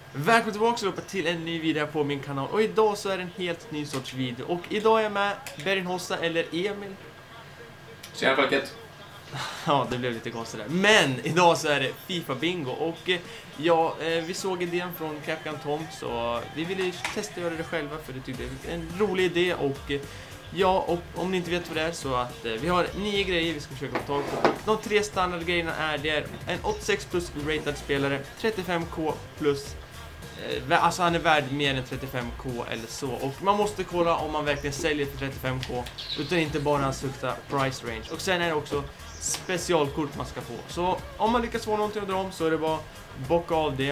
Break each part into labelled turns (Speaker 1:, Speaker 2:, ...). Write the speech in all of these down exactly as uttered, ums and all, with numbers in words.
Speaker 1: Välkommen tillbaka allihopa till en ny video på min kanal. Och idag så är det en helt ny sorts video. Och idag är jag med Berin Hossa eller Emil.
Speaker 2: Tjena folket.
Speaker 1: Ja, det blev lite konstigt där. Men idag så är det FIFA Bingo. Och ja, vi såg idén från Capcom Tom. Så vi ville testa att göra det själva. För det tyckte jag var en rolig idé. Och ja, och om ni inte vet vad det är så att vi har nio grejer vi ska försöka få tag på. De tre standardgrejerna är det är en åttiosex plus rated spelare, trettiofem K plus. Alltså han är värd mer än trettiofem K eller så. Och man måste kolla om man verkligen säljer för trettiofem K. Utan inte bara hans högsta price range. Och sen är det också specialkort man ska få. Så om man lyckas få någonting att dra om så är det bara bocka av det.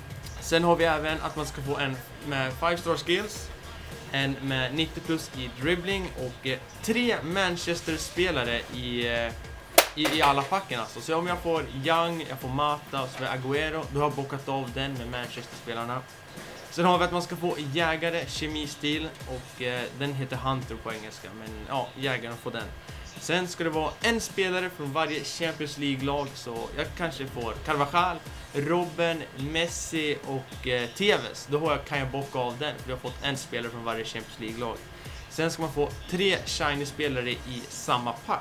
Speaker 1: Sen har vi även att man ska få en med fem star skills. En med nittio plus i dribbling. Och eh, tre Manchester-spelare i... Eh, I, i alla packen alltså. Så om jag får Young, jag får Mata och så är Agüero, då har jag bockat av den med Manchester-spelarna. Sen har vi att man ska få jägare, kemistil och eh, den heter Hunter på engelska. Men ja, jägaren får den. Sen ska det vara en spelare från varje Champions League-lag. Så jag kanske får Carvajal, Robben, Messi och eh, Tevez. Då har jag, kan jag bocka av den, för jag har fått en spelare från varje Champions League-lag. Sen ska man få tre shiny-spelare i samma pack.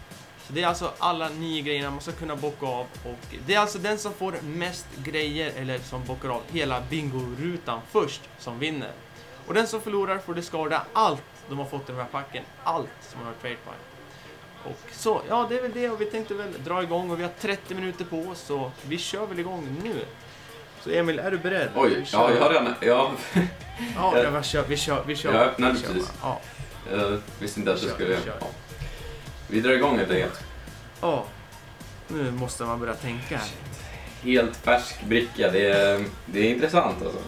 Speaker 1: Så det är alltså alla nio grejerna man ska kunna bocka av. Och det är alltså den som får mest grejer eller som bockar av hela bingo-rutan först som vinner. Och den som förlorar får det skada allt de har fått i den här packen. Allt som man har trade på. Och så, ja det är väl det och vi tänkte väl dra igång och vi har trettio minuter på oss så vi kör väl igång nu. Så Emil, är du beredd?
Speaker 2: Oj, ja jag har redan, ja.
Speaker 1: Ja, jag, vi kör, vi kör, vi kör.
Speaker 2: Jag öppnade vi kör, precis.
Speaker 1: Ja.
Speaker 2: Jag visste inte att
Speaker 1: vi
Speaker 2: det skulle...
Speaker 1: Kör.
Speaker 2: Ja. Vi drar igång helt enkelt.
Speaker 1: Ja, nu måste man börja tänka.
Speaker 2: Helt färsk bricka, det är, det är intressant alltså.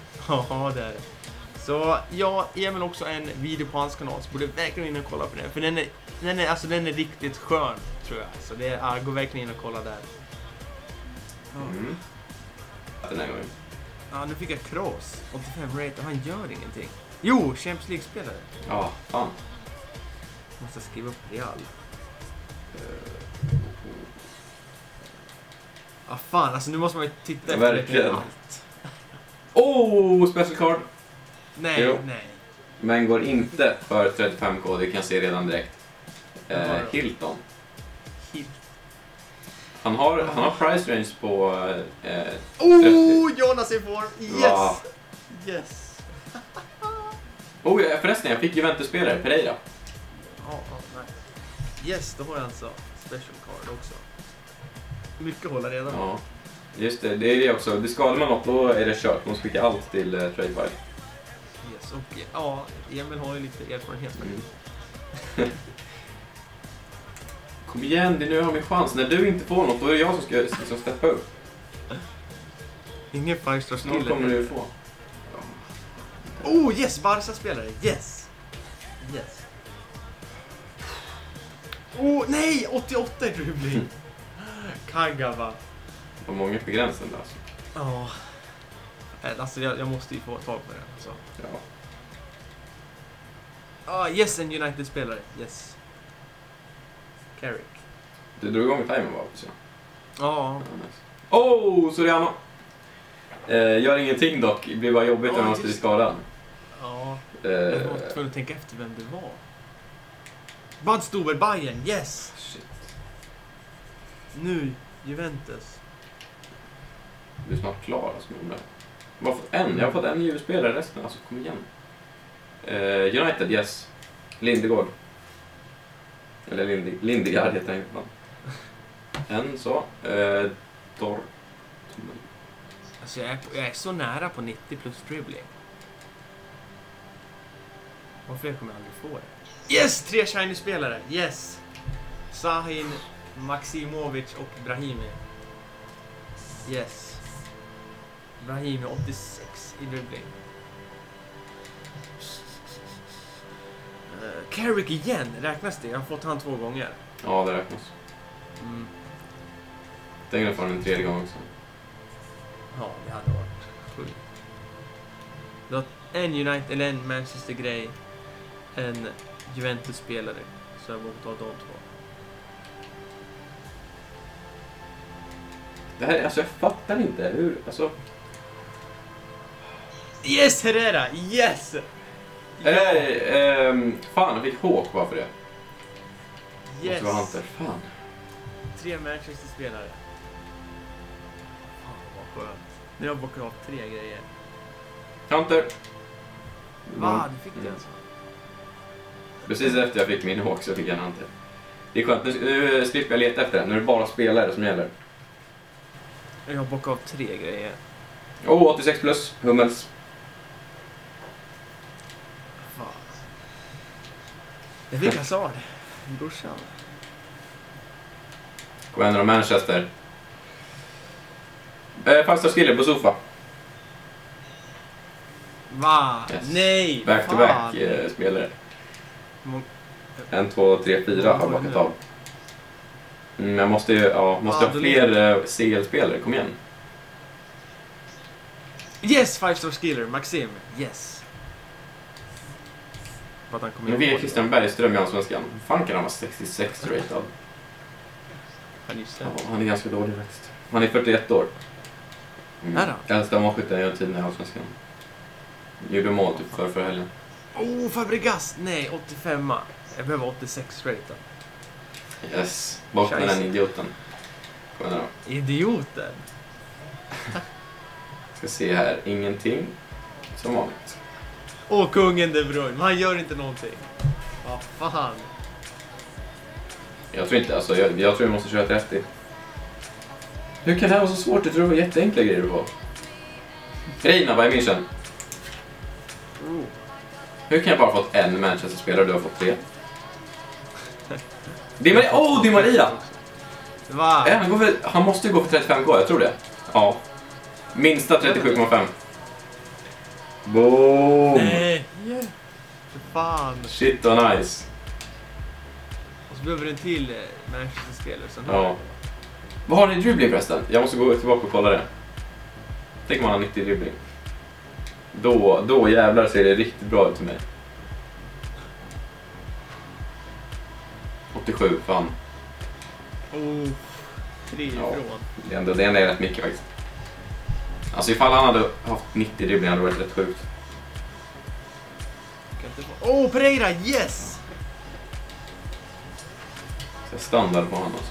Speaker 1: Ja, det är det. Så jag ger mig också en video på hans kanal så borde verkligen in och kolla på den. För den är, den är, alltså, den är riktigt skön, tror jag. Så det är, ja, gå verkligen in och kolla där. Ja.
Speaker 2: Mm. Den här gången.
Speaker 1: Ja, nu fick jag cross. åttiofem rate och han gör ingenting. Jo, Champions League-spelare.
Speaker 2: Ja, fan.
Speaker 1: Måste skriva upp Real. Ja, ah, fan, alltså nu måste man ju titta
Speaker 2: efter verkligen. Allt. Oh, special card.
Speaker 1: Nej, jo. nej.
Speaker 2: Men går inte för trettiofem K, det kan jag se redan direkt. Eh, Hilton.
Speaker 1: Hil
Speaker 2: han har, oh. han har price range på... Eh,
Speaker 1: oh, Jonas i form! Yes!
Speaker 2: Va?
Speaker 1: Yes!
Speaker 2: Oh, förresten, jag fick Juventus-spelare, Pereira.
Speaker 1: Ja, oh, oh, nice. Yes, då har jag alltså special card också. Mycket hålla redan.
Speaker 2: Ja, just det. Det är det också. Det skadar man något, då är det kört. Man skickar allt till uh, Tradefire.
Speaker 1: Yes, och ja, Emil har ju lite erfarenhet.
Speaker 2: Mm. Kom igen, det är nu jag har min chans. När du inte får något, då är det jag som ska liksom steppa upp.
Speaker 1: Ingen five star skill.
Speaker 2: Någon kommer du få.
Speaker 1: Oh, yes! Barca-spelare. Yes! Yes. Oh, nej! åttioåtta i dribbling. Kagawa.
Speaker 2: Det var många på gränsen där alltså.
Speaker 1: Ja. Oh. Alltså jag, jag måste ju få tag på den. Alltså.
Speaker 2: Ja.
Speaker 1: Ah, yes, en United-spelare. Yes. Carrick.
Speaker 2: Du drog igång timern bara, så.
Speaker 1: Ja.
Speaker 2: Oh, Soriano! Eh, gör ingenting dock. Det blir bara jobbigt när man måste bli skadad.
Speaker 1: Ja.
Speaker 2: Eh,
Speaker 1: jag var tvungen att tänka efter vem det var. Bad Stuber, Bayern, yes!
Speaker 2: Shit.
Speaker 1: Nu, Juventus.
Speaker 2: Du är snart klar alltså, med. Jag har fått en, jag har fått en U S-spelare resten, alltså kom igen. Eh, United, yes. Lindegård. Eller Lindy, Lindigard heter han inte. En så. Eh, Tor.
Speaker 1: Alltså jag är, jag är så nära på nittio plus dribbling. Varför kommer jag aldrig få det? Yes! Tre shiny-spelare. Yes! Sahin, Maximovic och Brahimi. Yes. Brahimi åttiosex i dribbling. Uh, Carrick igen. Räknas det? Jag har fått han två gånger.
Speaker 2: Ja, det räknas.
Speaker 1: Mm.
Speaker 2: Tänk att få den en tredje gång också.
Speaker 1: Ja, det hade varit sjukt. Du har en United eller en Manchester-grej. En Juventus-spelare. Så jag borde ta de två.
Speaker 2: Det här, alltså jag fattar inte hur, alltså
Speaker 1: Yes, Herrera! Yes! Ja.
Speaker 2: Eh, ehm, fan, jag fick Hawk bara för det.
Speaker 1: Yes!
Speaker 2: Måste vara Hunter. Fan.
Speaker 1: Tre Manchester-spelare. Fan vad skönt. Nu har jag bockat av tre grejer.
Speaker 2: Hunter.
Speaker 1: Va? Du fick det
Speaker 2: Mm.
Speaker 1: alltså?
Speaker 2: Precis efter jag fick min Hawk så fick jag en Hunter. Det är skönt, nu, nu slipper jag leta efter den. Nu är det bara spelare som gäller.
Speaker 1: Jag har bockat av tre grejer.
Speaker 2: Oh, åttiosex plus, Hummels.
Speaker 1: Fan. Jag fick Hazard. Brorsan.
Speaker 2: Kom igen då, Manchester. Eh, Fasta skiller på sofa.
Speaker 1: Va?
Speaker 2: Yes.
Speaker 1: Nej!
Speaker 2: Back to
Speaker 1: fan.
Speaker 2: back eh, spelare.
Speaker 1: Må-
Speaker 2: En, två, tre, fyra har
Speaker 1: Många
Speaker 2: backat
Speaker 1: nu.
Speaker 2: av. Mm, jag måste ju, ja, måste
Speaker 1: Ja,
Speaker 2: ha
Speaker 1: då
Speaker 2: fler eh, C L-spelare, kom igen.
Speaker 1: Yes! Five star skiller. Maxim. Yes. För att han kommer
Speaker 2: Nu fick jag
Speaker 1: ihåg
Speaker 2: Christian Bergström i Allsvenskan. Hur fan kan han vara sextiosex ratad?
Speaker 1: Han är just
Speaker 2: Ja,
Speaker 1: det.
Speaker 2: han är ganska dålig faktiskt. Han är fyrtioett år. Mm.
Speaker 1: Är han?
Speaker 2: Äldsta målskytten genom tiden i Allsvenskan. Gjorde mål typ för, för helgen.
Speaker 1: Oh, Fabregas! Nej, åttiofem. Jag behöver åttiosex rated.
Speaker 2: Yes, bort med den
Speaker 1: Scheisse.
Speaker 2: idioten. Kom igen då.
Speaker 1: Idioten!
Speaker 2: Ska se här, ingenting. Som vanligt.
Speaker 1: Åh, kungen De Bruyne. Men han gör inte någonting. Vad fan?
Speaker 2: Jag tror inte, alltså jag, jag tror vi måste köra trettio. Hur kan det här vara så svårt? Jag tror det var jätteenkla grejer det var. Reina, Bayern München.
Speaker 1: Oh.
Speaker 2: Hur kan jag bara ha fått en Manchester-spelare och du har fått tre? Di Maria, oh, Di Maria!
Speaker 1: Va?
Speaker 2: Ja, han, går för, han måste ju gå för trettiofem K, jag tror det. Ja. Minsta trettiosju komma fem. Boom!
Speaker 1: Nej! Yeah. För fan.
Speaker 2: Shit och nice.
Speaker 1: Och så behöver du en till eh, Manchester-spelare. Sen
Speaker 2: Ja. Vad har ni i dribbling förresten? Jag måste gå tillbaka och kolla det. Tänk om man har nittio i dribbling. Då, då jävlar ser det riktigt bra ut för mig. åttiosju, fan.
Speaker 1: Oh, tre
Speaker 2: Ja.
Speaker 1: ifrån.
Speaker 2: Det är ändå, det är ändå rätt mycket faktiskt. Alltså ifall han hade haft nittio i dribbling hade det varit rätt sjukt.
Speaker 1: Kan inte få- Oh, Pereira! Yes!
Speaker 2: Så standard på honom också.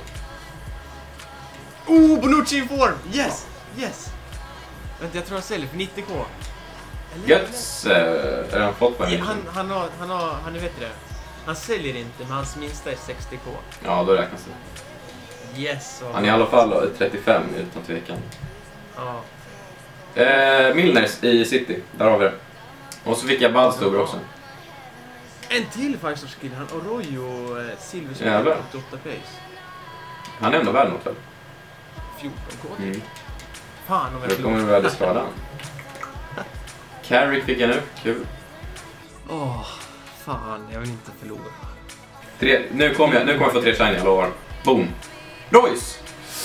Speaker 1: Oh, Bonucci in form! Yes! Yes! Vänta, jag tror han säljer för nittio K. Eller?
Speaker 2: Götz, eh, är han fått på
Speaker 1: Ja,
Speaker 2: en?
Speaker 1: han, han har, han har, han är, vet du det. Han säljer inte, men hans minsta är sextio K.
Speaker 2: Ja, då räknas det.
Speaker 1: Yes! Och
Speaker 2: Han är i alla fall trettiofem utan tvekan.
Speaker 1: Ja.
Speaker 2: Eh, Milners i City, där har vi det. Och så fick jag Badstuber också.
Speaker 1: En till five star skill. Han Oroyo eh, silverspel
Speaker 2: Jävlar.
Speaker 1: åttioåtta pace.
Speaker 2: Han är ändå värd något väl?
Speaker 1: fjorton K.
Speaker 2: Mm.
Speaker 1: Fan om jag
Speaker 2: Då kommer du väl skada. Carrick fick jag nu, kul.
Speaker 1: Åh, fan. Jag vill inte förlora.
Speaker 2: Tre, nu kommer jag, nu kommer jag få tre shiny, jag lovar. Boom. Royce!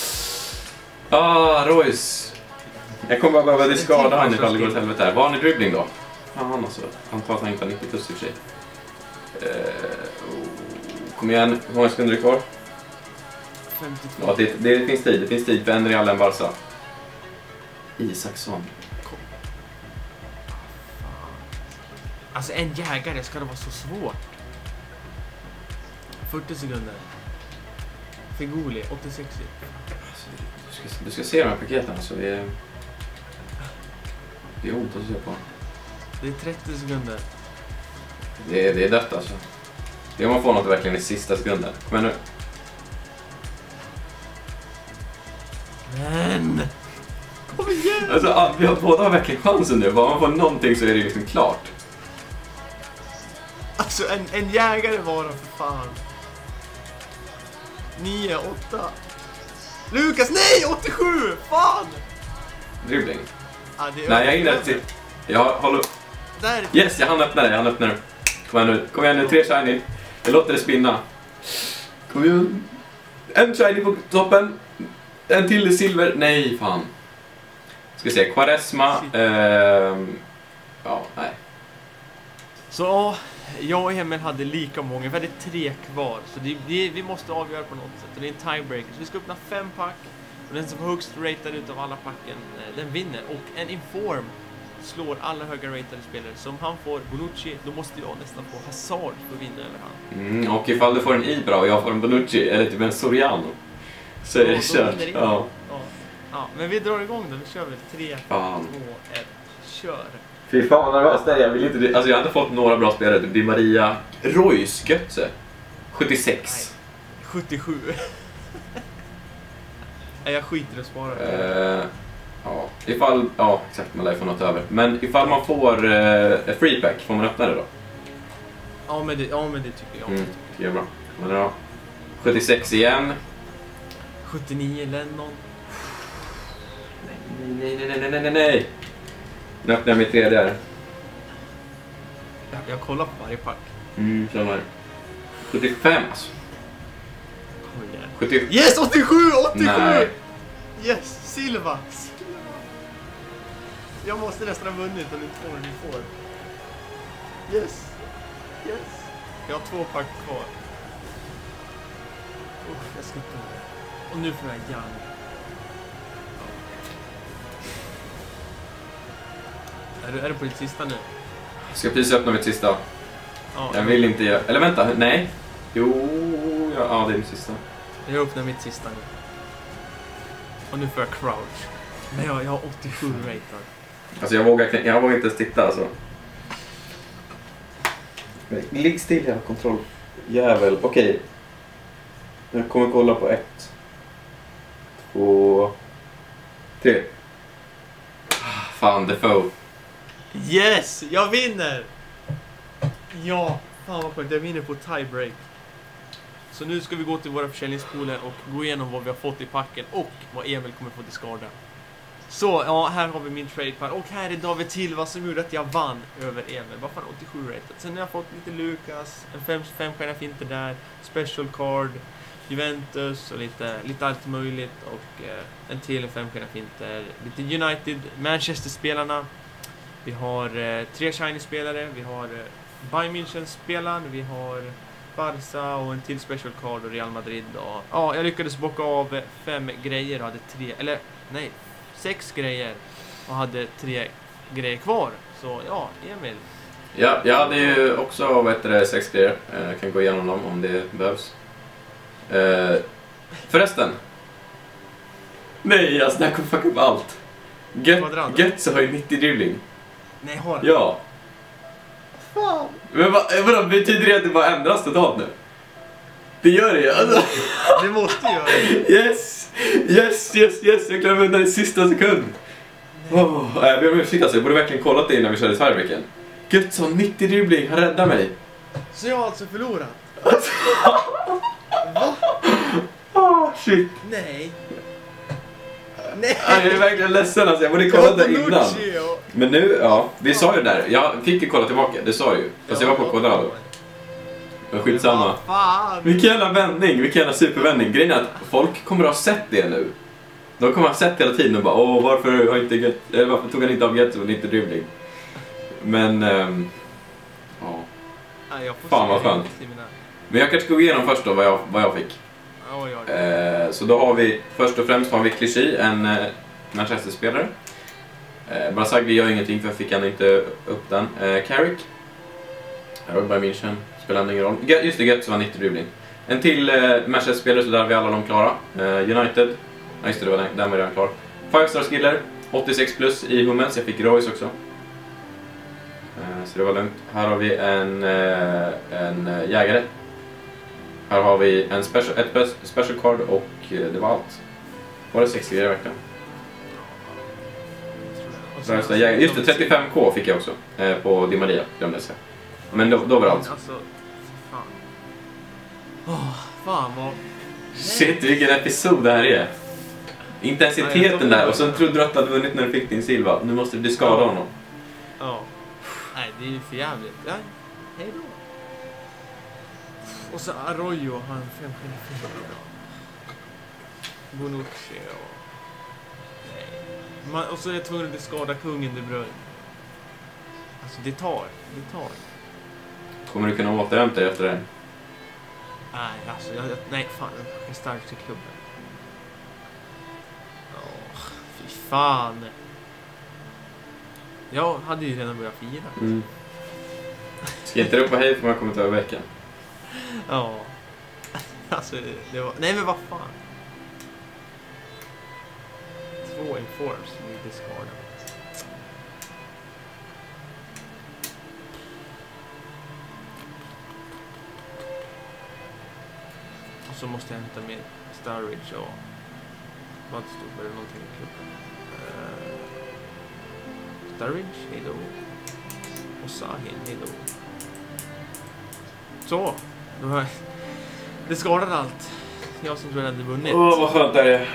Speaker 2: Ah, Royce. Jag kommer bara behöva diskada han ifall det går åt helvete här. Vad har ni dribbling då? Fan alltså. Antar att han inte har nittio plus i och för sig. Eh, oh, kom igen, hur många sekunder är det kvar?
Speaker 1: femtiotvå.
Speaker 2: Ja, det, det finns tid. Det finns tid för en Real, en Barca. Isaksson.
Speaker 1: Alltså en jägare, ska det vara så svårt? fyrtio sekunder. Figoli, åttiosex.
Speaker 2: Alltså, du, ska, du ska se de här paketen. Alltså, det är, det är ont att se på.
Speaker 1: Det är trettio sekunder.
Speaker 2: Det är, det är dött alltså. Det är om man får något verkligen i sista sekunden. Kom igen nu.
Speaker 1: Men! Kom igen!
Speaker 2: Alltså, ah, vi har båda har verkligen chansen nu. Bara man får någonting så är det liksom klart.
Speaker 1: Alltså en, en jägare var det för fan. nio, åtta. Lukas, nej! åttiosju! Fan!
Speaker 2: Dribbling.
Speaker 1: Ah, det är
Speaker 2: Nej, jag hinner inte. Jag håller...
Speaker 1: Där.
Speaker 2: Yes, jag hann öppna det. Jag hann öppna det. Kom igen nu. Kom igen nu. Tre shiny. Jag låter det spinna. Kom igen. En shiny på toppen. En till i silver. Nej, fan. Ska se. Quaresma. Ehm... Ja, nej.
Speaker 1: Så ja, jag och Emil hade lika många. Vi hade tre kvar. Så det, det, vi måste avgöra på något sätt. Och det är en tiebreaker. Så vi ska öppna fem pack. Och den som får högst rated utav alla packen, den vinner. Och en inform slår alla höga ratade spelare. Så om han får Bonucci, då måste jag nästan få Hazard för att vinna över han.
Speaker 2: Mm, och ifall du får en Ibra och jag får en Bonucci, eller typ en Soriano, så är det kört. Ja.
Speaker 1: Ja. Ja, men vi drar igång då. Vi kör väl tre,
Speaker 2: Fan.
Speaker 1: två, ett, kör.
Speaker 2: Fy fan vad nervöst det är. Jag vill inte, alltså jag har inte fått några bra spelare. Di Maria, Royce Götze, sjuttiosex.
Speaker 1: Nej, sjuttiosju. Nej, jag skiter i att spara.
Speaker 2: Uh, ja, ifall, ja exakt, man lär få något över. Men ifall man får uh, ett free pack, får man öppna det då?
Speaker 1: Ja, men det, ja, men det tycker jag.
Speaker 2: Mm, det är bra. Men ja, sjuttiosex igen.
Speaker 1: sjuttionio Lennon.
Speaker 2: Nej, nej, nej, nej, nej, nej, nej. Nu öppnar jag mitt tredje här.
Speaker 1: Jag, jag kollar på varje pack.
Speaker 2: Mm, känner. sjuttiofem alltså.
Speaker 1: Kom igen.
Speaker 2: sjuttio...
Speaker 1: Yes, åttiosju! åttiosju!
Speaker 2: Nej.
Speaker 1: Yes, Silva! Jag måste nästan ha vunnit om inte får vi får. Yes! Yes! Jag har två pack kvar. Uff, jag ska ta det. Och nu får jag Young. Är du, är du på ditt sista nu?
Speaker 2: Jag ska precis öppna mitt sista.
Speaker 1: Ja,
Speaker 2: Jag vill inte göra... Eller vänta, nej. Jo, ja, ja det är mitt sista.
Speaker 1: jag öppnar mitt sista nu. Och nu får jag crouch. Men jag, jag har åttiosju ratad.
Speaker 2: Alltså jag vågar, jag vågar inte ens titta alltså. Ligg still, jag har kontroll. Jävel, okej. Okay. Jag kommer kolla på ett. Två. Tre. Fan, Defoe.
Speaker 1: Yes! Jag vinner! Ja, fan vad skönt. Jag vinner på tiebreak. Så nu ska vi gå till våra försäljningspooler och gå igenom vad vi har fått i packen och vad Emil kommer få till skada. Så, ja, här har vi min trade pad. Och här är David Silva som gjorde att jag vann över Emil. Vad fan, åttiosju rated. Sen har jag fått lite Lucas, en fem stjärna finter där, special card, Juventus och lite, lite allt möjligt. Och eh, en till fem stjärna finter. Lite United, Manchester-spelarna. Vi har eh, tre shiny-spelare. Vi har eh, Bayern München-spelaren. Vi har Barca och en till special card och Real Madrid. Och, ja, jag lyckades bocka av fem grejer och hade tre, eller nej, sex grejer och hade tre grejer kvar. Så ja, Emil.
Speaker 2: Ja, jag hade ju också vad heter det, sex grejer. Jag kan gå igenom dem om det behövs. Uh, förresten. Nej, alltså det här kommer fucka upp allt. Götze har ju nittio dribbling.
Speaker 1: Nej, har
Speaker 2: Ja.
Speaker 1: Fan.
Speaker 2: Men vad, vadå, betyder det att det bara ändras totalt nu? Det gör det ju, alltså.
Speaker 1: Det måste ju göra det.
Speaker 2: Yes, yes, yes, yes, jag klarar undan i sista sekund. Oh, jag ber om ursäkt alltså, jag borde verkligen kollat det innan vi körde tiebreaken. Götze har nittio dribbling, han räddar mig.
Speaker 1: Så jag har alltså förlorat?
Speaker 2: Va? Oh, shit.
Speaker 1: Nej. Nej.
Speaker 2: Jag är verkligen ledsen alltså, jag borde kolla det innan. Men nu, ja, vi sa ju det där. Jag fick ju kolla tillbaka, det sa ju. Fast jag var på Quadrado. Men skitsamma. Vilken jävla vändning, vilken jävla supervändning. Grejen är att folk kommer att ha sett det nu. De kommer att ha sett hela tiden och bara, åh, varför, har inte get, eller varför tog han inte av Götze och inte dribbling? Men, ähm, ja. Fan vad skönt. Men jag kanske ska gå igenom först då vad jag, vad jag fick.
Speaker 1: Oj, oj.
Speaker 2: Eh, så då har vi, först och främst har vi Clichy, en eh, Manchester-spelare. Eh, Brasagli gör ingenting för jag fick ändå inte upp den. Eh, Carrick. Här har vi Bayern München, spelar ingen roll. Just det, Götze var nittio dribbling. En till eh, Manchester-spelare, så där har vi alla de klara. Eh, United, ja just det, det var den, den var redan klar. Five Star Skiller, åttiosex plus i Hummels, jag fick Royce också. Eh, så det var lugnt. Här har vi en, eh, en eh, jägare. Här har vi en special, ett special card och eh, det var allt. Var det sex grejer verkligen? Just det, trettiofem K fick jag också eh, på Di Maria, glömde jag säga. Men då, då var det allt.
Speaker 1: Alltså, fan. Åh, fan vad...
Speaker 2: Shit, vilken episod det här är. Intensiteten där, och sen trodde du att du hade vunnit när du fick din Silva. Nu måste du skada honom.
Speaker 1: Ja. Nej, det är ju för jävligt. Ja, hej då. Och så Arroyo, han fem fem Bonucci och... Nej. Man, och så är det tvungen att skada kungen De Bruyne. Alltså det tar, det tar.
Speaker 2: Kommer du kunna återhämta dig efter det?
Speaker 1: Nej, alltså jag, jag, nej fan, jag är stark till klubben. Åh, fy fan. Jag hade ju redan börjat fira.
Speaker 2: Mm. Ska inte ropa hej för man kommer ta över veckan?
Speaker 1: Ja. Alltså, det, det var... Nej, men vad fan. Två informs i discarden. Och så måste jag hämta med Starridge och Bloodstone eller någonting i klubben. Uh, Starridge, hejdå. Och Sahin, hejdå. Så, då har jag... Det skadade allt. Jag som tror jag hade vunnit.
Speaker 2: Åh, oh, vad skönt det är.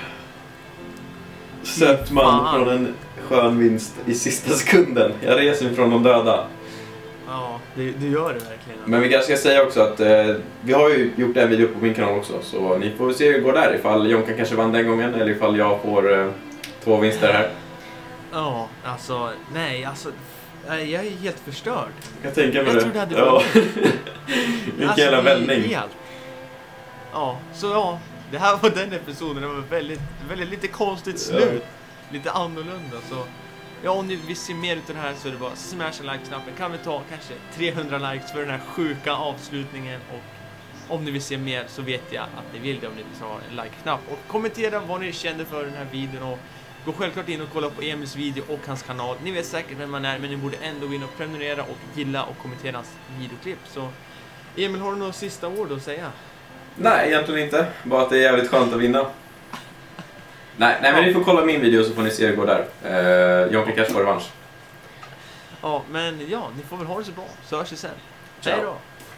Speaker 2: Sött man från en skön vinst i sista sekunden. Jag reser mig från de döda.
Speaker 1: Ja, det, det gör det verkligen.
Speaker 2: Men vi kanske ska säga också att eh, vi har ju gjort en video på min kanal också. Så ni får se hur det går där. Ifall Jonkan kanske vann den gången eller ifall jag får eh, två vinster här.
Speaker 1: Ja, alltså, nej, alltså... Jag är helt förstörd.
Speaker 2: Jag tänker mig
Speaker 1: jag
Speaker 2: det.
Speaker 1: trodde det hade
Speaker 2: ja. Vilken
Speaker 1: alltså,
Speaker 2: jävla vändning.
Speaker 1: Helt. Ja, så ja. Det här var den episoden. Det var väldigt, väldigt lite konstigt slut. Ja. Lite annorlunda. Så ja, om ni vill se mer utav det här så är det bara smasha like-knappen. Kan vi ta kanske trehundra likes för den här sjuka avslutningen. Och om ni vill se mer så vet jag att ni vill det om ni vill ha en like-knapp. Och kommentera vad ni kände för den här videon. Och gå självklart in och kolla på Emils video och hans kanal. Ni vet säkert vem man är, men ni borde ändå gå in och prenumerera och gilla och kommentera hans videoklipp. Så Emil, har du några sista ord att säga?
Speaker 2: Nej, egentligen inte. Bara att det är jävligt skönt att vinna. nej, nej, men ni får kolla min video så får ni se hur det går där. Uh, Jonkan kanske får revansch.
Speaker 1: Ja, men ja, ni får väl ha det så bra. Så hörs vi sen. Hej då!